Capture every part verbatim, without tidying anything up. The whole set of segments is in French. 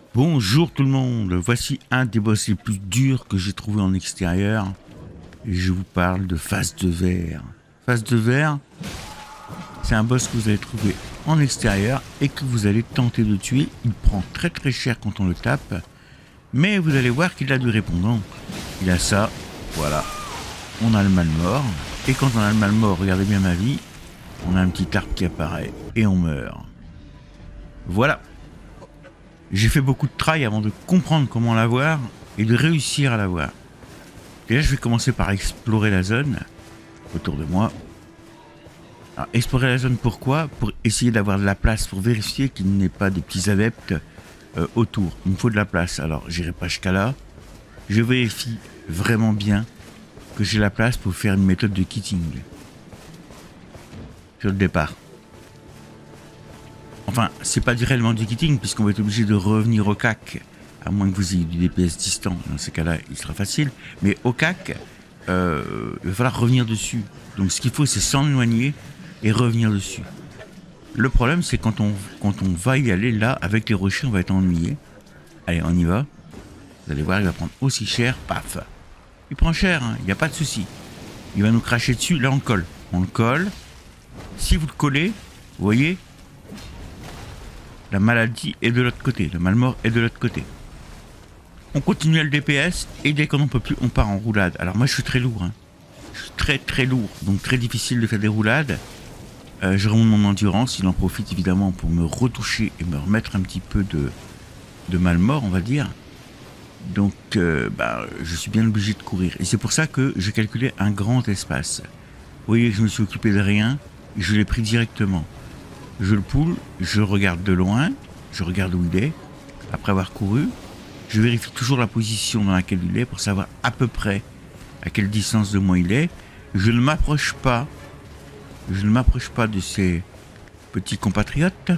Bonjour tout le monde, voici un des boss les plus durs que j'ai trouvé en extérieur. Et je vous parle de Face de Verre. Face de Verre, c'est un boss que vous allez trouver en extérieur et que vous allez tenter de tuer. Il prend très très cher quand on le tape, mais vous allez voir qu'il a du répondant. Il a ça, voilà, on a le mal mort. Et quand on a le mal mort, regardez bien ma vie, on a un petit arbre qui apparaît et on meurt. Voilà. J'ai fait beaucoup de travail avant de comprendre comment l'avoir et de réussir à l'avoir. Et là, je vais commencer par explorer la zone autour de moi. Alors, explorer la zone, pourquoi? Pour essayer d'avoir de la place, pour vérifier qu'il n'y ait pas des petits adeptes euh, autour. Il me faut de la place. Alors, j'irai pas jusqu'à là. Je vérifie vraiment bien que j'ai la place pour faire une méthode de kitting sur le départ. Enfin, c'est pas réellement du kitting, puisqu'on va être obligé de revenir au C A C, à moins que vous ayez du D P S distant. Dans ces cas-là, il sera facile. Mais au C A C, euh, il va falloir revenir dessus. Donc ce qu'il faut, c'est s'en éloigner et revenir dessus. Le problème, c'est quand on, quand on va y aller, là, avec les rochers, on va être ennuyé. Allez, on y va. Vous allez voir, il va prendre aussi cher. Paf. Il prend cher, hein, il n'y a pas de souci. Il va nous cracher dessus. Là, on colle. On le colle. Si vous le collez, vous voyez, la maladie est de l'autre côté, le mal mort est de l'autre côté. On continue à le D P S et dès qu'on n'en peut plus, on part en roulade. Alors moi je suis très lourd, hein. Je suis très très lourd, donc très difficile de faire des roulades. Euh, je remonte mon endurance, il en profite évidemment pour me retoucher et me remettre un petit peu de, de mal mort, on va dire. Donc euh, bah, je suis bien obligé de courir. Et c'est pour ça que je calculais un grand espace. Vous voyez que je me suis occupé de rien, je l'ai pris directement. Je le poule, je regarde de loin, je regarde où il est, après avoir couru, je vérifie toujours la position dans laquelle il est pour savoir à peu près à quelle distance de moi il est. Je ne m'approche pas, je ne m'approche pas de ces petits compatriotes.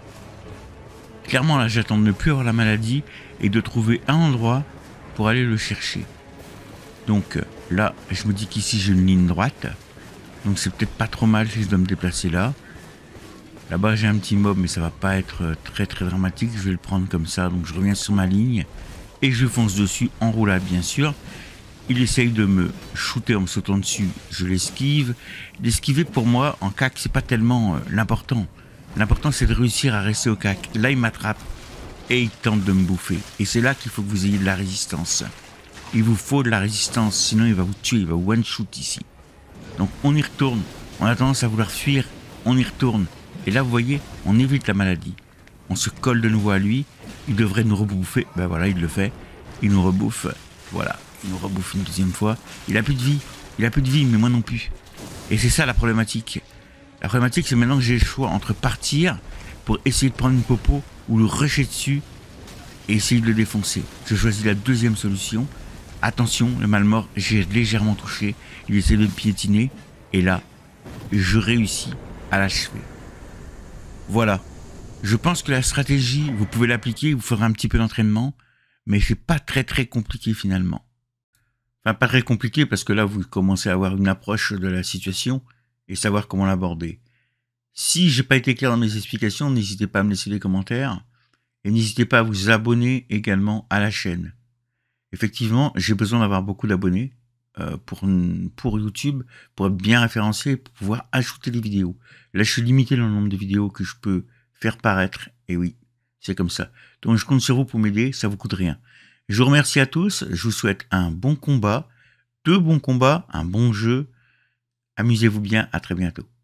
Clairement là j'attends de ne plus avoir la maladie et de trouver un endroit pour aller le chercher. Donc là je me dis qu'ici j'ai une ligne droite, donc c'est peut-être pas trop mal si je dois me déplacer là. Là-bas j'ai un petit mob mais ça va pas être très très dramatique, je vais le prendre comme ça, donc je reviens sur ma ligne et je fonce dessus en roulade bien sûr. Il essaye de me shooter en me sautant dessus, je l'esquive. L'esquiver pour moi en C A C c'est pas tellement euh, l'important. L'important c'est de réussir à rester au C A C. Là il m'attrape et il tente de me bouffer. Et c'est là qu'il faut que vous ayez de la résistance. Il vous faut de la résistance, sinon il va vous tuer, il va one shoot ici. Donc on y retourne, on a tendance à vouloir fuir, on y retourne. Et là, vous voyez, on évite la maladie. On se colle de nouveau à lui. Il devrait nous rebouffer. Ben voilà, il le fait. Il nous rebouffe. Voilà, il nous rebouffe une deuxième fois. Il a plus de vie. Il a plus de vie, mais moi non plus. Et c'est ça la problématique. La problématique, c'est maintenant que j'ai le choix entre partir pour essayer de prendre une popo ou le rusher dessus et essayer de le défoncer. Je choisis la deuxième solution. Attention, le mal mort, j'ai légèrement touché. Il essaie de me piétiner. Et là, je réussis à l'achever. Voilà, je pense que la stratégie, vous pouvez l'appliquer, vous ferez un petit peu d'entraînement, mais c'est pas très très compliqué finalement. Enfin, pas très compliqué parce que là, vous commencez à avoir une approche de la situation et savoir comment l'aborder. Si j'ai pas été clair dans mes explications, n'hésitez pas à me laisser des commentaires et n'hésitez pas à vous abonner également à la chaîne. Effectivement, j'ai besoin d'avoir beaucoup d'abonnés euh, pour, pour YouTube, pour être bien référencé, pour pouvoir ajouter des vidéos. Là, je suis limité dans le nombre de vidéos que je peux faire paraître. Et oui, c'est comme ça. Donc, je compte sur vous pour m'aider, ça vous coûte rien. Je vous remercie à tous, je vous souhaite un bon combat, deux bons combats, un bon jeu. Amusez-vous bien, à très bientôt.